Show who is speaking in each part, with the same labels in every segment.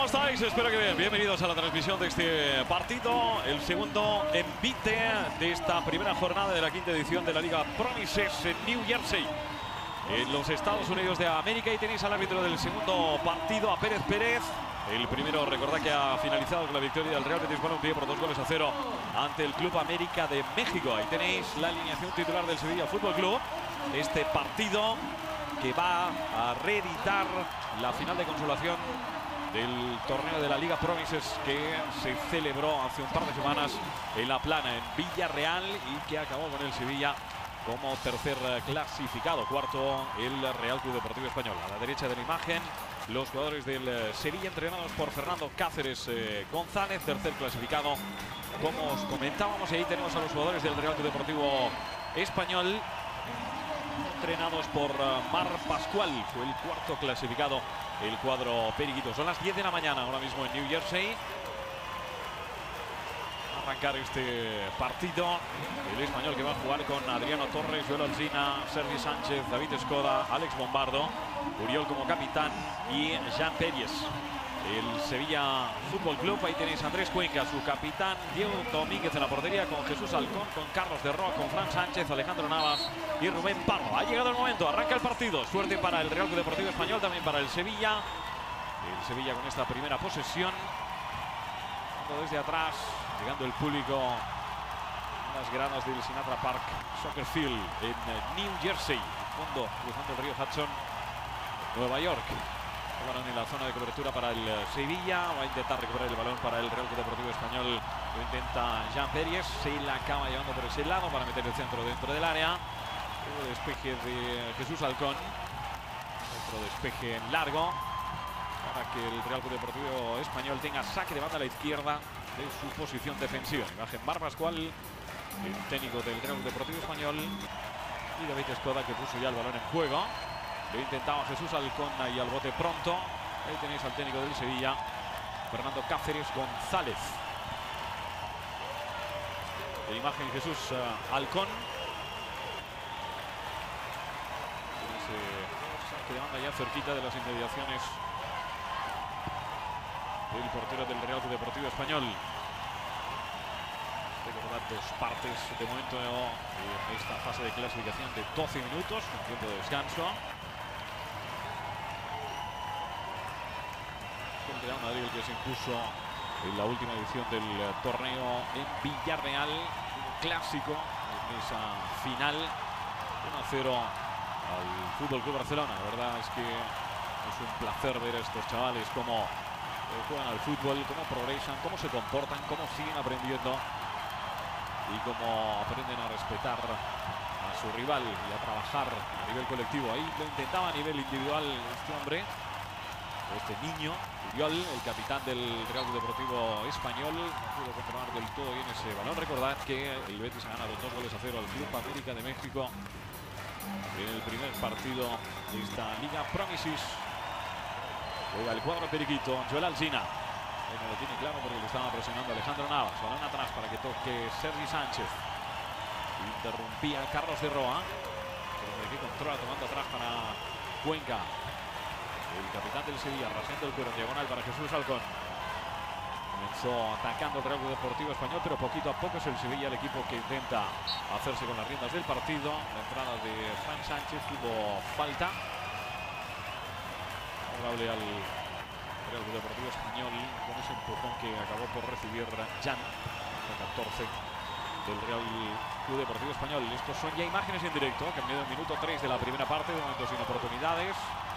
Speaker 1: estáis? Espero que bien. Bienvenidos a la transmisión de este partido, el segundo envite de esta primera jornada de la quinta edición de la Liga Promises en New Jersey, en los Estados Unidos de América. Y tenéis al árbitro del segundo partido, a Pérez Pérez. El primero, recordad que ha finalizado con la victoria del Real Betis Balompié por 2-0 ante el Club América de México. Ahí tenéis la alineación titular del Sevilla Fútbol Club. Este partido que va a reeditar la final de consolación del torneo de la Liga Promises que se celebró hace un par de semanas en La Plana, en Villarreal, y que acabó con el Sevilla como tercer clasificado. Cuarto, el Real Club Deportivo Español. A la derecha de la imagen, los jugadores del Sevilla, entrenados por Fernando Cáceres González, tercer clasificado, como os comentábamos. Y ahí tenemos a los jugadores del Real Club Deportivo Español, entrenados por Mar Pascual. Fue el cuarto clasificado, el cuadro periquito. Son las 10 de la mañana ahora mismo en New Jersey. Arrancar este partido, el Español que va a jugar con Adriano Torres, Joel Alsina, Sergi Sánchez, David Escoda, Alex Bombardo, Uriol como capitán y Jean Pérez. El Sevilla Fútbol Club, ahí tenéis a Andrés Cuenca, su capitán, Diego Domínguez en la portería, con Jesús Alcón, con Carlos de Roa, con Fran Sánchez, Alejandro Navas y Rubén Pardo. Ha llegado el momento, arranca el partido. Suerte para el Real Club Deportivo Español, también para el Sevilla. El Sevilla con esta primera posesión, desde atrás, llegando el público a las gradas del Sinatra Park Soccer Field en New Jersey, fondo cruzando el río Hudson, Nueva York. El balón en la zona de cobertura para el Sevilla. Va a intentar recuperar el balón para el Real Club Deportivo Español. Lo intenta Jean Pérez. Se la acaba llevando por ese lado para meter el centro dentro del área. El despeje de Jesús Alcón. Otro despeje largo para que el Real Club Deportivo Español tenga saque de banda a la izquierda de su posición defensiva. Imagen Mar Pascual, el técnico del Real Club Deportivo Español, y David Escoda, que puso ya el balón en juego. Lo intentaba Jesús Alcón y al bote pronto. Ahí tenéis al técnico del Sevilla, Fernando Cáceres González. En imagen Jesús Alcón. Que demanda ya cerquita de las inmediaciones del portero del Real Club Deportivo Español. Recordad, dos partes de momento en esta fase de clasificación de 12 minutos, con tiempo de descanso. El Real Madrid, el que se impuso en la última edición del torneo en Villarreal, un clásico en esa final, 1-0 al Fútbol Club Barcelona. La verdad es que es un placer ver a estos chavales cómo juegan al fútbol, cómo progresan, cómo se comportan, cómo siguen aprendiendo y cómo aprenden a respetar a su rival y a trabajar a nivel colectivo. Ahí lo intentaba a nivel individual este hombre, este niño, Uriol, el capitán del Real Club Deportivo Español. No pudo controlar del todo bien ese balón. Recordad que el Betis ha ganado 2-0 al Club América de México en el primer partido de esta Liga Promises. Juega el cuadro periquito, Joel Alsina. No lo tiene claro porque le estaba presionando Alejandro Navas. Balón atrás para que toque Sergi Sánchez. Interrumpía Carlos de Roa. Pero que controla tomando atrás para Cuenca. El capitán del Sevilla, rasgando el cuero en diagonal para Jesús Alcón. Comenzó atacando el Real Club Deportivo Español, pero poquito a poco es el Sevilla el equipo que intenta hacerse con las riendas del partido. La entrada de Fran Sánchez, tuvo falta favorable al Real Club Deportivo Español con ese empujón que acabó por recibir Jan, el 14 del Real Club Deportivo Español. Estos son ya imágenes en directo, que en medio del minuto 3 de la primera parte, de momento sin oportunidades.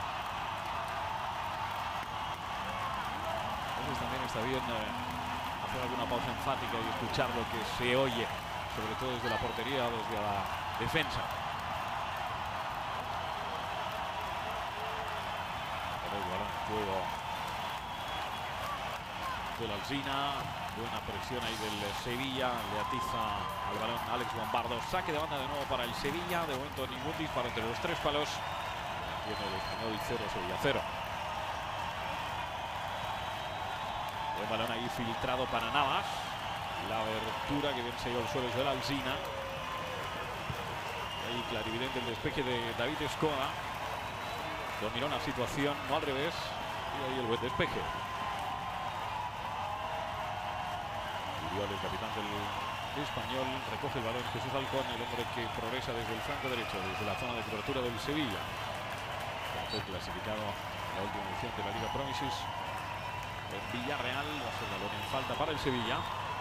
Speaker 1: También está bien hacer alguna pausa enfática y escuchar lo que se oye, sobre todo desde la portería o desde la defensa. El balón en juego del Alsina, buena presión ahí del Sevilla, le atiza al balón Alex Bombardo. Saque de banda de nuevo para el Sevilla, de momento ningún disparo entre los tres palos. Tiene el Español 0, Sevilla 0. El balón ahí filtrado para Navas. La abertura que bien se dio al suelo es del Alsina. Ahí clarividente el despeje de David Escoda. Dominó la situación, no al revés. Y ahí el buen despeje. Uriol, el capitán del Español, recoge el balón. Jesús Alcón, el hombre que progresa desde el flanco derecho, desde la zona de cobertura del Sevilla. Fue clasificado en la última edición de la Liga Promises en Villarreal. Va a ser balón en falta para el Sevilla.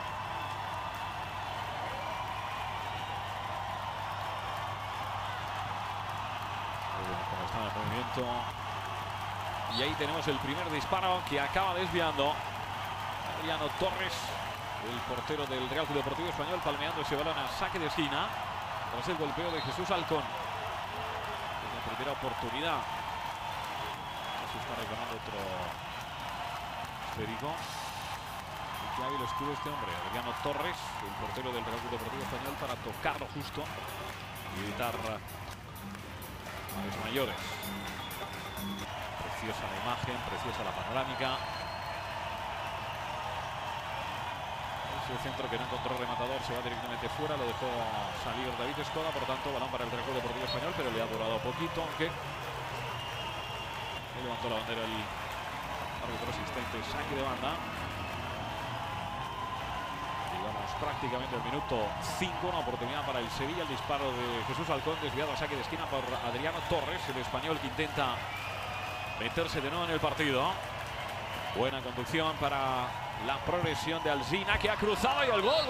Speaker 1: Como está el movimiento. Y ahí tenemos el primer disparo que acaba desviando Adriano Torres, el portero del Real Club Deportivo Español, palmeando ese balón a saque de esquina tras el golpeo de Jesús Alcón. En la primera oportunidad se está reclamando otro esférico. Y qué hábil estuvo este hombre, Adriano Torres, el portero del Real Club Deportivo Español, para tocarlo justo y evitar a los mayores. Preciosa la imagen, preciosa la panorámica. Ese centro que no encontró rematador se va directamente fuera, lo dejó salir David Escoda, por tanto balón para el Real Club Deportivo Español, pero le ha durado poquito, aunque le levantó la bandera el árbitro asistente. Saque de banda. Llegamos prácticamente al minuto 5, una oportunidad para el Sevilla, el disparo de Jesús Alcón, desviado a saque de esquina por Adriano Torres, el español que intenta meterse de nuevo en el partido. Buena conducción para la progresión de Alsina, que ha cruzado, y el gol.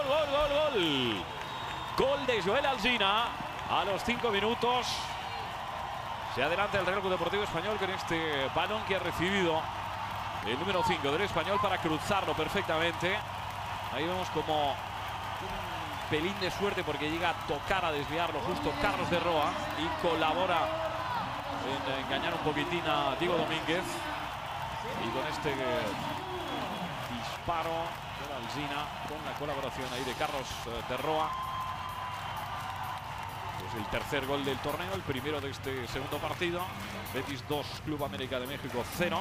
Speaker 1: Gol de Joel Alsina a los 5 minutos. Se adelanta el Real Club Deportivo Español con este balón que ha recibido el número 5 del Español para cruzarlo perfectamente. Ahí vemos como un pelín de suerte porque llega a tocar, a desviarlo justo Carlos de Roa y colabora en engañar un poquitín a Diego Domínguez. Y con este disparo de Alsina, con la colaboración ahí de Carlos de Roa, pues el tercer gol del torneo, el primero de este segundo partido. Betis 2, Club América de México 0.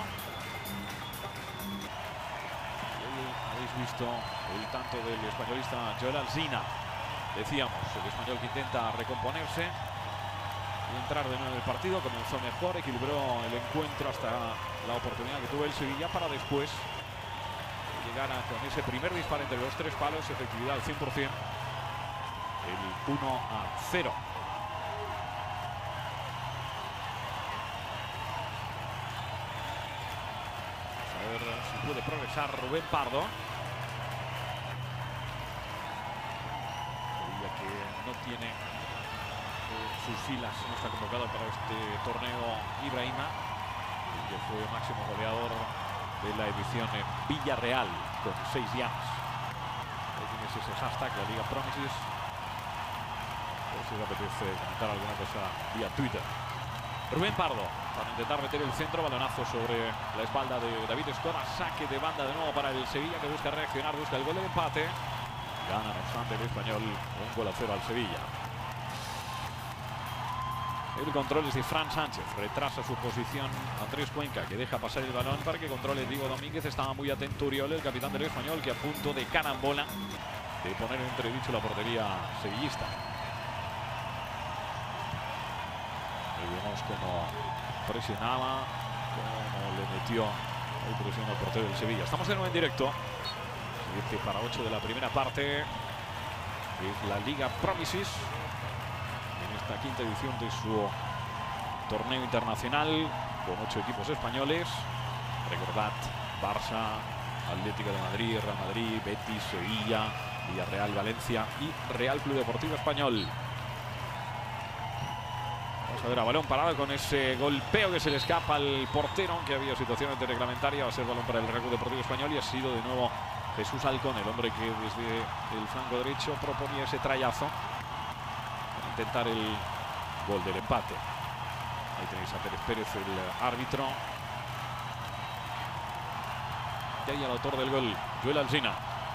Speaker 1: Habéis visto el tanto del españolista Joel Alsina. Decíamos, el español que intenta recomponerse y entrar de nuevo en el partido. Comenzó mejor, equilibró el encuentro hasta la oportunidad que tuvo el Sevilla para después llegar con ese primer disparo entre los 3 palos, efectividad al 100%, el 1-0. A ver si puede progresar Rubén Pardo. Sevilla que no tiene sus filas, no está convocado para este torneo Ibrahima, que fue máximo goleador de la edición en Villarreal con 6 jams. Ahí tienes ese hashtag, la Liga Promises, por si os apetece comentar alguna cosa vía Twitter. Rubén Pardo para intentar meter el centro, balonazo sobre la espalda de David Escoda, saque de banda de nuevo para el Sevilla, que busca reaccionar, busca el gol del empate. Gana no obstante el Español, 1-0 al Sevilla. El control es de Fran Sánchez, retrasa su posición Andrés Cuenca, que deja pasar el balón para que controle Diego Domínguez. Estaba muy atento Uriol, el capitán del Español, que a punto de carambola de poner en entredicho la portería sevillista. Y vemos cómo presionaba, cómo le metió la presión al portero del Sevilla. Estamos de nuevo en directo, 7-8 de la primera parte. Es la Liga Promises, esta quinta edición de su torneo internacional con 8 equipos españoles. Recordad, Barça, Atlético de Madrid, Real Madrid, Betis, Sevilla, Villarreal, Valencia y Real Club Deportivo Español. Vamos a ver a balón parado con ese golpeo que se le escapa al portero, aunque había situación antirreglamentaria. Va a ser balón para el Real Club Deportivo Español y ha sido de nuevo Jesús Alcón, el hombre que desde el flanco derecho proponía ese trayazo intentar el gol del empate. Ahí tenéis a Pérez Pérez, el árbitro. Y ahí el autor del gol, Joel Alsina.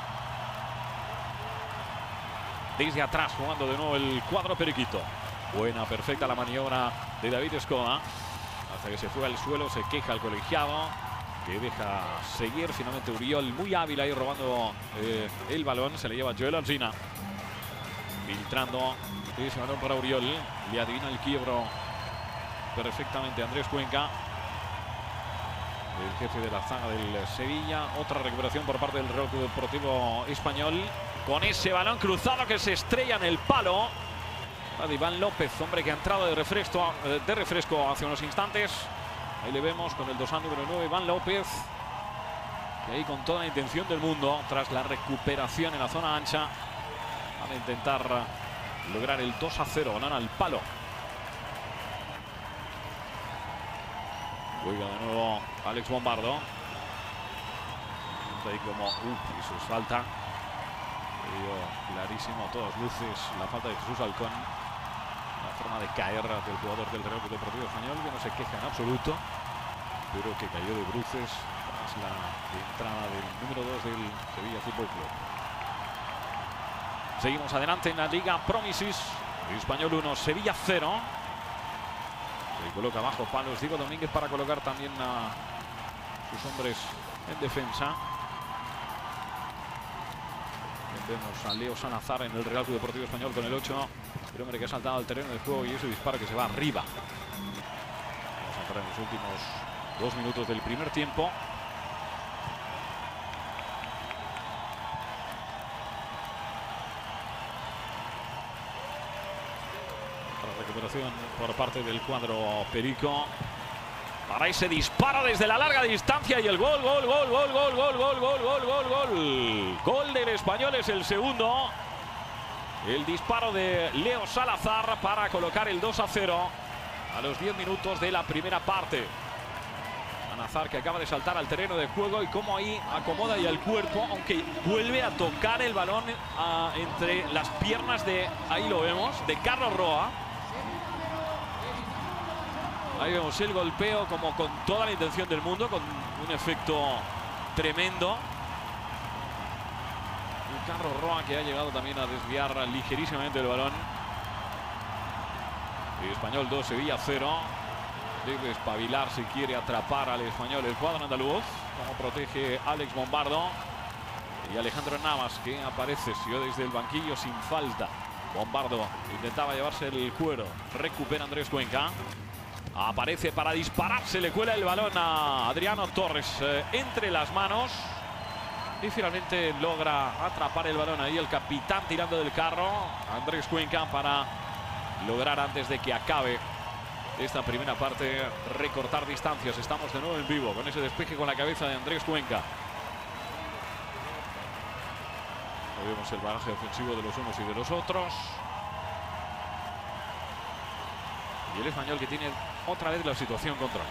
Speaker 1: Desde atrás jugando de nuevo el cuadro periquito. Buena, perfecta la maniobra de David Escoda. Hasta que se fue al suelo, se queja el colegiado, que deja seguir. Finalmente Uriol, muy hábil ahí robando el balón. Se le lleva Joel Alsina. Filtrando ese balón para Uriol. Le adivina el quiebro perfectamente Andrés Cuenca. el jefe de la zaga del Sevilla. Otra recuperación por parte del Real Club Deportivo Español. Con ese balón cruzado que se estrella en el palo. De Iván López, hombre que ha entrado de refresco hace unos instantes. Ahí le vemos con el dorsal número 9, Iván López. Y ahí con toda la intención del mundo, tras la recuperación en la zona ancha, van a intentar lograr el 2-0, ganar al palo. Juega de nuevo Alex Bombardo. Ahí como, eso es falta. Clarísimo a todas luces la falta de Jesús Alcón. La forma de caer del jugador del Real Club Deportivo Español, que no se queja en absoluto, pero que cayó de bruces tras la entrada del número 2 del Sevilla Fútbol Club. Seguimos adelante en la Liga Promises. Español 1, Sevilla 0. Se coloca bajo palos Diego Domínguez para colocar también a sus hombres en defensa. Vemos a Leo Salazar en el Real Club Deportivo Español con el 8. El hombre que ha saltado al terreno de juego y ese disparo que se va arriba. Vamos a entrar en los últimos 2 minutos del primer tiempo. Otra recuperación por parte del cuadro perico. Para ese disparo desde la larga distancia y el gol. Gol del Español, es el segundo. El disparo de Leo Salazar para colocar el 2-0 a los 10 minutos de la primera parte. Salazar, que acaba de saltar al terreno de juego, y como ahí acomoda ya el cuerpo, aunque vuelve a tocar el balón entre las piernas de, ahí lo vemos, de Carlos Roa. Ahí vemos el golpeo como con toda la intención del mundo, con un efecto tremendo. Y Carlos Roa, que ha llegado también a desviar ligerísimamente el balón. Y Español 2, Sevilla 0. Debe espabilar si quiere atrapar al Español el cuadro andaluz. Como protege Alex Bombardo. Y Alejandro Navas, que aparece desde el banquillo sin falta. Bombardo intentaba llevarse el cuero. Recupera Andrés Cuenca. Aparece para disparar, se le cuela el balón a Adriano Torres entre las manos. Y finalmente logra atrapar el balón ahí el capitán tirando del carro, Andrés Cuenca, para lograr, antes de que acabe esta primera parte, recortar distancias. Estamos de nuevo en vivo con ese despeje con la cabeza de Andrés Cuenca. Ahí vemos el bagaje ofensivo de los unos y de los otros. Y el Español, que tiene otra vez la situación controlada.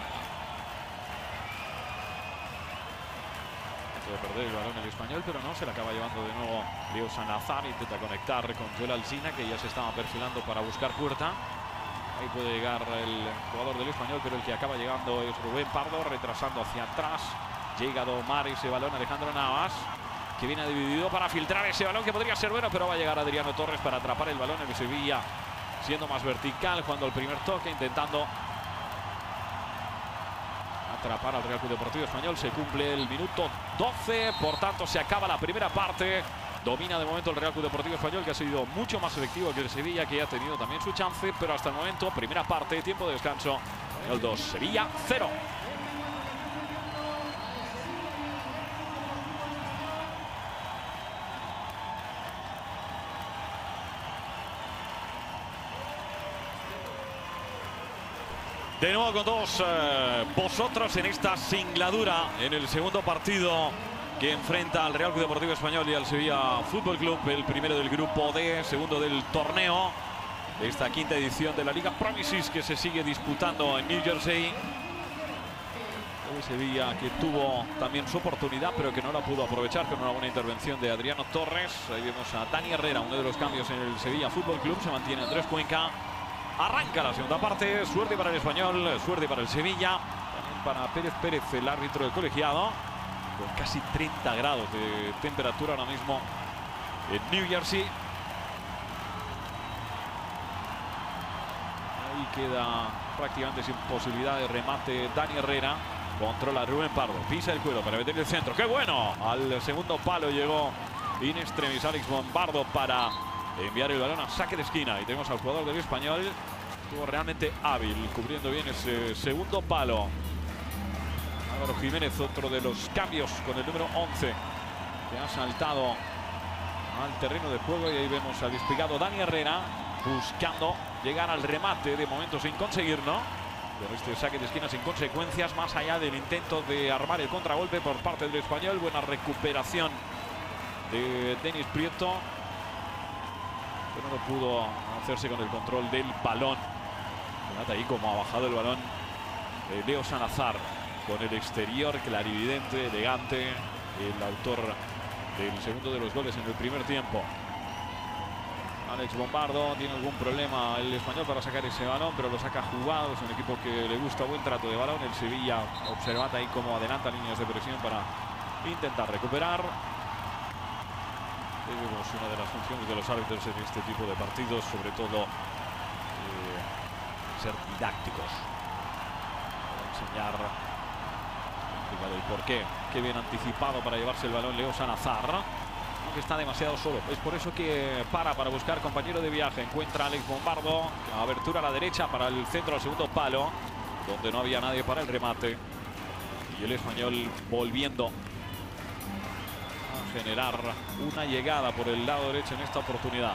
Speaker 1: Puede perder el balón el Español, pero no, se la acaba llevando de nuevo Leo Salazar. Intenta conectar con Joel Alsina, que ya se estaba perfilando para buscar puerta. Ahí puede llegar el jugador del Español, pero el que acaba llegando es Rubén Pardo, retrasando hacia atrás. Llega a domar ese balón Alejandro Navas, que viene dividido para filtrar ese balón, que podría ser bueno, pero va a llegar Adriano Torres para atrapar el balón en Sevilla, siendo más vertical, jugando el primer toque, intentando atrapar al Real Club Deportivo Español. Se cumple el minuto 12, por tanto se acaba la primera parte. Domina de momento el Real Club Deportivo Español, que ha sido mucho más efectivo que el Sevilla, que ha tenido también su chance, pero hasta el momento, primera parte, tiempo de descanso, el 2, Sevilla 0. De nuevo con todos vosotros en esta singladura en el segundo partido que enfrenta al Real Club Deportivo Español y al Sevilla Fútbol Club, el primero del grupo D, segundo del torneo de esta quinta edición de la Liga Promises, que se sigue disputando en New Jersey. El Sevilla, que tuvo también su oportunidad, pero que no la pudo aprovechar con una buena intervención de Adriano Torres. Ahí vemos a Dani Herrera, uno de los cambios en el Sevilla Fútbol Club. Se mantiene Andrés Cuenca. Arranca la segunda parte. Suerte para el Español, suerte para el Sevilla, también para Pérez Pérez, el árbitro del colegiado, con casi 30 grados de temperatura ahora mismo en New Jersey. Ahí queda prácticamente sin posibilidad de remate Dani Herrera. Controla Rubén Pardo, pisa el cuero para meter el centro. ¡Qué bueno! Al segundo palo llegó in extremis Alex Bombardo para enviar el balón a saque de esquina. Y tenemos al jugador del Español, estuvo realmente hábil cubriendo bien ese segundo palo. Álvaro Jiménez, otro de los cambios con el número 11, que ha saltado al terreno de juego, y ahí vemos al desplegado Dani Herrera buscando llegar al remate, de momento sin conseguirlo. Pero este saque de esquina sin consecuencias, más allá del intento de armar el contragolpe por parte del español. Buena recuperación de Denis Prieto, pero no pudo hacerse con el control del balón. Fíjate ahí como ha bajado el balón Leo Salazar, con el exterior clarividente, elegante, el autor del segundo de los goles en el primer tiempo. Alex Bombardo, tiene algún problema el español para sacar ese balón, pero lo saca jugado. Es un equipo que le gusta buen trato de balón. El Sevilla, observad ahí cómo adelanta líneas de presión para intentar recuperar. Vemos una de las funciones de los árbitros en este tipo de partidos, sobre todo ser didácticos, enseñar el porqué. Qué bien anticipado para llevarse el balón Leo Salazar, aunque está demasiado solo. Es por eso que para buscar compañero de viaje. Encuentra a Alex Bombardo, abertura a la derecha para el centro al segundo palo, donde no había nadie para el remate. Y el español volviendo a generar una llegada por el lado derecho en esta oportunidad.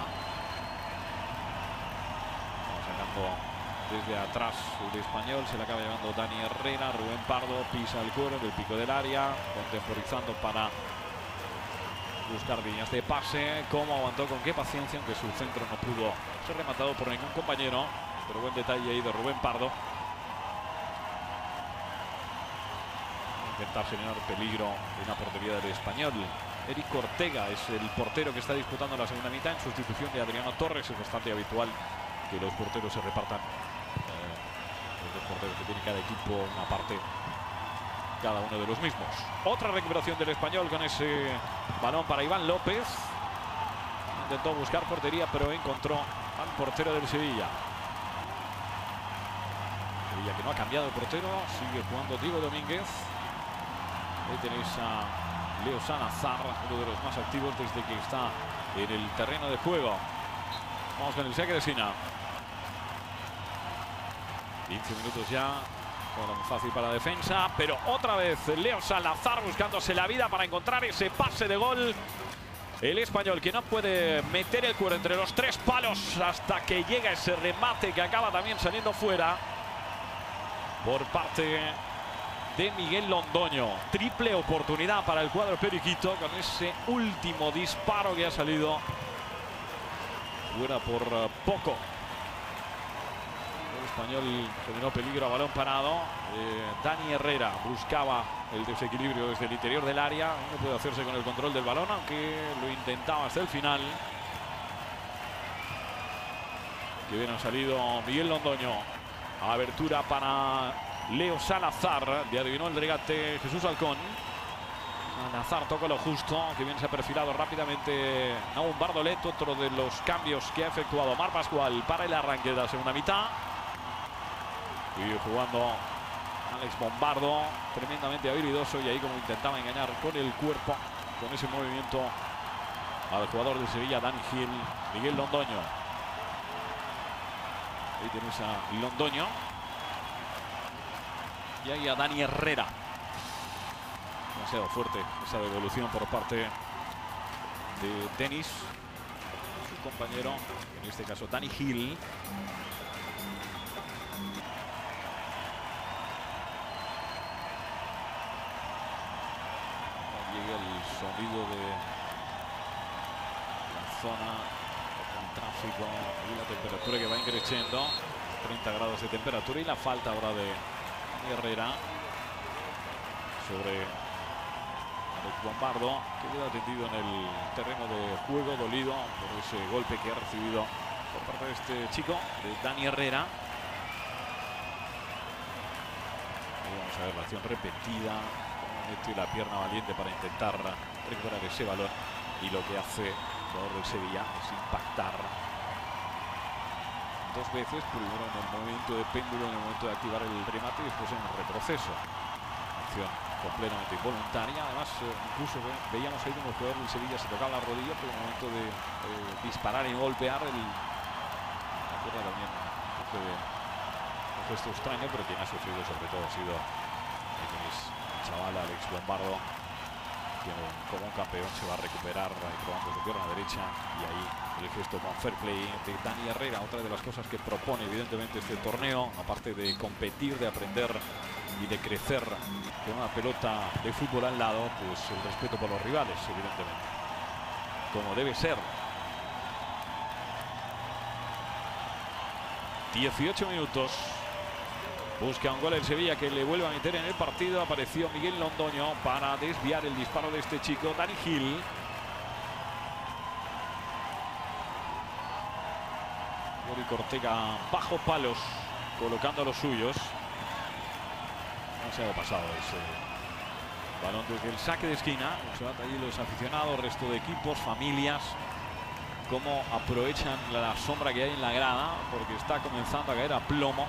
Speaker 1: Sacando desde atrás el español, se le acaba llevando Dani Herrera. Rubén Pardo pisa el cuero del pico del área, contemporizando para buscar líneas de pase. Cómo aguantó, con qué paciencia, aunque su centro no pudo ser rematado por ningún compañero. Pero buen detalle ahí de Rubén Pardo. Intentar generar peligro en la portería del español. Eric Ortega es el portero que está disputando la segunda mitad en sustitución de Adriano Torres. Es bastante habitual que los porteros se repartan. Los dos porteros que tiene cada equipo, una parte cada uno de los mismos. Otra recuperación del español con ese balón para Iván López. Intentó buscar portería, pero encontró al portero del Sevilla. Sevilla que no ha cambiado el portero, sigue jugando Diego Domínguez. Ahí tenéis a Leo Salazar, uno de los más activos desde que está en el terreno de juego. Vamos con el saque de esquina. 15 minutos ya. Bueno, fácil para la defensa, pero otra vez Leo Salazar buscándose la vida para encontrar ese pase de gol. El español que no puede meter el cuero entre los tres palos hasta que llega ese remate que acaba también saliendo fuera por parte de Miguel Londoño. Triple oportunidad para el cuadro periquito con ese último disparo que ha salido fuera por poco. El español generó peligro a balón parado. Dani Herrera buscaba el desequilibrio desde el interior del área. No puede hacerse con el control del balón, aunque lo intentaba hasta el final. Que bien ha salido Miguel Londoño. Abertura para Leo Salazar. Le adivinó el regate Jesús Alcón. Salazar toca lo justo. Que bien se ha perfilado rápidamente Nahum Bardolet. Otro de los cambios que ha efectuado Marc Pascual para el arranque de la segunda mitad. Y jugando Alex Bombardo, tremendamente habilidoso, y ahí como intentaba engañar con el cuerpo, con ese movimiento al jugador de Sevilla, Dani Gil. Miguel Londoño. Ahí tenéis a Londoño. Y ahí a Dani Herrera. Demasiado fuerte esa devolución por parte de Denis, su compañero, en este caso Dani Gil. Llega el sonido de la zona, el tráfico y la temperatura que va increciendo. 30 grados de temperatura y la falta ahora de Herrera sobre Alex Bombardo, que queda tendido en el terreno de juego, dolido por ese golpe que ha recibido por parte de este chico, de Dani Herrera. Y vamos a ver la acción repetida. Mete la pierna valiente para intentar recuperar ese balón, y lo que hace el jugador del Sevilla es impactar dos veces, primero en el momento de péndulo, en el momento de activar el remate, y después en el retroceso. Acción completamente involuntaria. Además, incluso veíamos ahí como el jugador del Sevilla se tocaba la rodilla, pero en el momento de disparar y golpear, la pierna también hace un gesto extraño, pero quien ha sufrido sobre todo ha sido chaval Alex Lombardo, como un campeón se va a recuperar probando su pierna derecha, y ahí el gesto con fair play de Dani Herrera. Otra de las cosas que propone evidentemente este torneo, aparte de competir, de aprender y de crecer con una pelota de fútbol al lado, pues el respeto por los rivales, evidentemente, como debe ser. 18 minutos. Busca un gol el Sevilla, que le vuelve a meter en el partido. Apareció Miguel Londoño para desviar el disparo de este chico, Dani Gil. Eric Ortega bajo palos, colocando a los suyos. No se ha pasado ese balón desde el saque de esquina. Observad allí los aficionados, resto de equipos, familias, cómo aprovechan la sombra que hay en la grada, porque está comenzando a caer a plomo.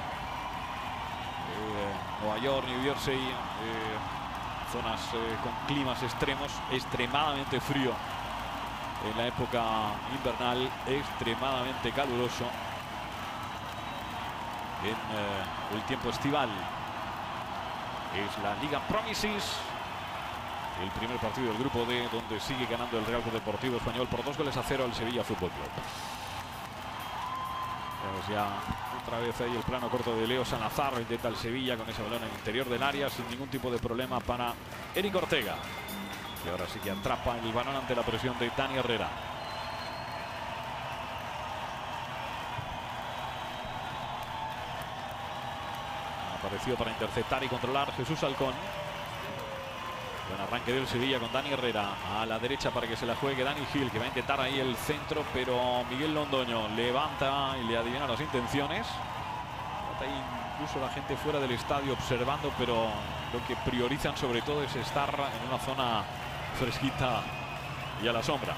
Speaker 1: Nueva York, New Jersey, zonas con climas extremos, extremadamente frío en la época invernal, extremadamente caluroso en el tiempo estival. Es la Liga Promises, el primer partido del grupo D, donde sigue ganando el Real Club Deportivo Español por 2-0 al Sevilla Fútbol Club. Vemos ya otra vez ahí el plano corto de Leo Salazar. Intenta el Sevilla con ese balón en el interior del área sin ningún tipo de problema para Eric Ortega, y ahora sí que atrapa el balón ante la presión de Dani Herrera. Apareció para interceptar y controlar Jesús Alcón. Buen arranque del Sevilla con Dani Herrera a la derecha para que se la juegue Dani Gil, que va a intentar ahí el centro, pero Miguel Londoño levanta y le adivina las intenciones. Está ahí incluso la gente fuera del estadio observando, pero lo que priorizan sobre todo es estar en una zona fresquita y a la sombra.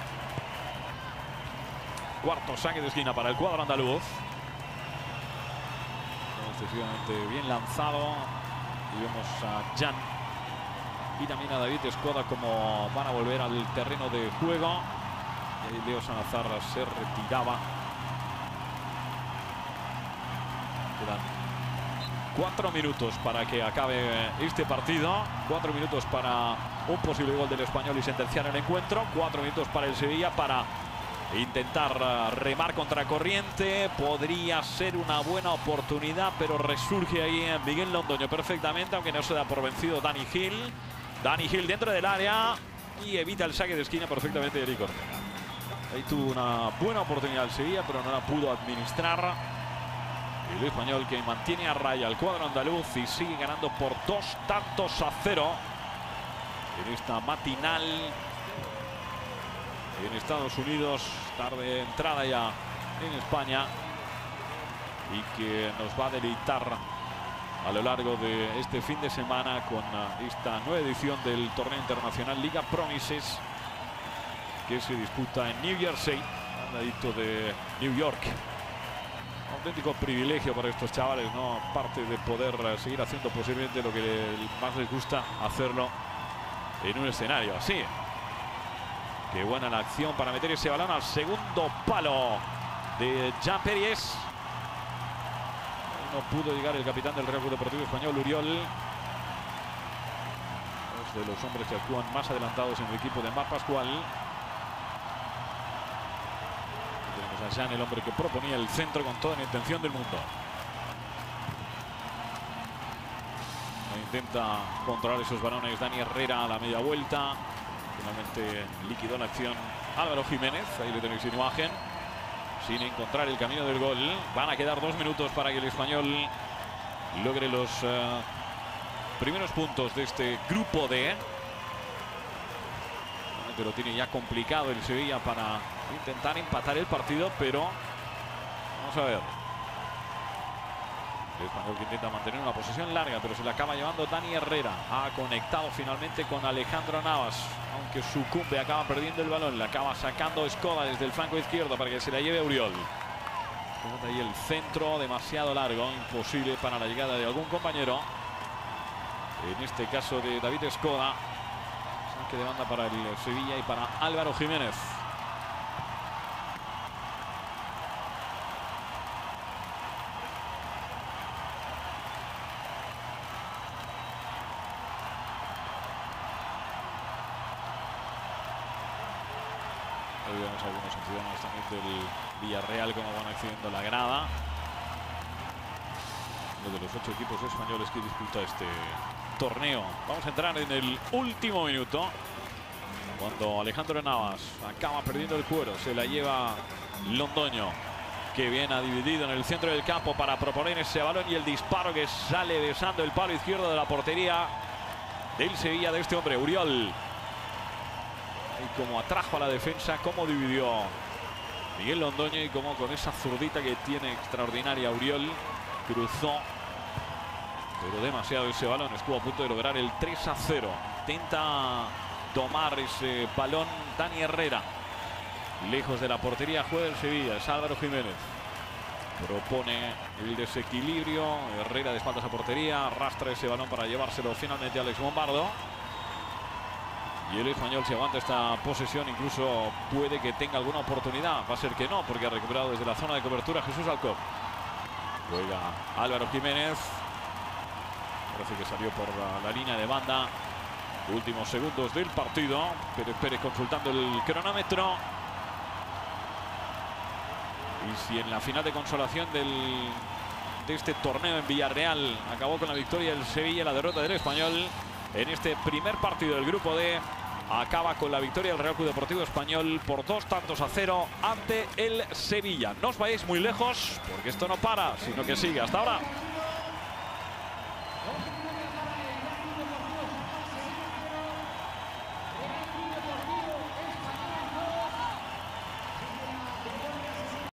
Speaker 1: Cuarto saque de esquina para el cuadro andaluz. Excesivamente bien lanzado, y vemos a Jan y también a David Escoda como van a volver al terreno de juego. Y ahí Leo Salazar se retiraba. Quedan 4 minutos para que acabe este partido. 4 minutos para un posible gol del Español y sentenciar el encuentro. 4 minutos para el Sevilla para intentar remar contra corriente. Podría ser una buena oportunidad, pero resurge ahí Miguel Londoño perfectamente, aunque no se da por vencido Dani Gil. Dani Gil dentro del área y evita el saque de esquina perfectamente Eric Ortega. Ahí tuvo una buena oportunidad el Sevilla, pero no la pudo administrar. El Español, que mantiene a raya al cuadro andaluz y sigue ganando por 2-0 en esta matinal en Estados Unidos, tarde entrada ya en España, y que nos va a deleitar a lo largo de este fin de semana con esta nueva edición del torneo internacional Liga Promises, que se disputa en New Jersey, al ladito de New York. Un auténtico privilegio para estos chavales, ¿no? Aparte de poder seguir haciendo posiblemente lo que más les gusta, hacerlo en un escenario así. Qué buena la acción para meter ese balón al segundo palo de Jan Pérez. No pudo llegar el capitán del Real Club Deportivo Español, Uriol. Dos de los hombres que actúan más adelantados en el equipo de Mar Pascual. Tenemos a Jan, el hombre que proponía el centro con toda la intención del mundo. Intenta controlar esos balones Dani Herrera a la media vuelta. Finalmente liquidó la acción Álvaro Jiménez. Ahí le tenéis en imagen, sin encontrar el camino del gol. Van a quedar 2 minutos para que el Español logre los primeros puntos de este grupo D. Lo tiene ya complicado el Sevilla para intentar empatar el partido, pero vamos a ver. El Español, que intenta mantener una posesión larga, pero se la acaba llevando Dani Herrera. Ha conectado finalmente con Alejandro Navas, aunque sucumbe, acaba perdiendo el balón. La acaba sacando Escoda desde el flanco izquierdo para que se la lleve Uriol. Ahí el centro demasiado largo, imposible para la llegada de algún compañero. En este caso de David Escoda. Saque de banda para el Sevilla y para Álvaro Jiménez. Ahí vemos algunos ciudadanos también del Villarreal como van accediendo a la grada. Uno de los 8 equipos españoles que disputa este torneo. Vamos a entrar en el último minuto, cuando Alejandro Navas acaba perdiendo el cuero. Se la lleva Londoño, que viene ha dividido en el centro del campo para proponer ese balón, y el disparo que sale besando el palo izquierdo de la portería del Sevilla, de este hombre, Uriol. Y como atrajo a la defensa, como dividió Miguel Londoño, y como con esa zurdita que tiene extraordinaria Uriol, cruzó, pero demasiado ese balón. Estuvo a punto de lograr el 3-0. Intenta tomar ese balón Dani Herrera, lejos de la portería. Juega el Sevilla, es Álvaro Jiménez. Propone el desequilibrio. Herrera de espaldas a portería, arrastra ese balón para llevárselo finalmente a Alex Bombardo. Y el español, si aguanta esta posesión, incluso puede que tenga alguna oportunidad. Va a ser que no, porque ha recuperado desde la zona de cobertura Jesús Alcob. Juega Álvaro Jiménez. Parece que salió por la línea de banda. Últimos segundos del partido. Pérez consultando el cronómetro. Y si en la final de consolación de este torneo en Villarreal acabó con la victoria del Sevilla, la derrota del Español, en este primer partido del grupo D acaba con la victoria del Real Club Deportivo Español por 2-0 ante el Sevilla. No os vayáis muy lejos, porque esto no para, sino que sigue. Hasta ahora.